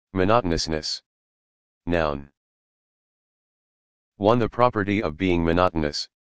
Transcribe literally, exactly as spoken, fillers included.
Monotonousness. Noun. one. The property of being monotonous.